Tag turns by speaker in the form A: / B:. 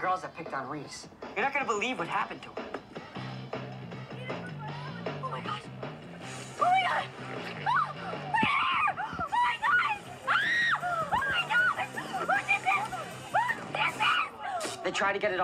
A: girls that picked on Reese. You're not gonna believe what happened to her.
B: Oh my gosh! Oh my god! Oh, my hair! Oh my god! Oh my god! What is this? What is this?
A: They tried to get it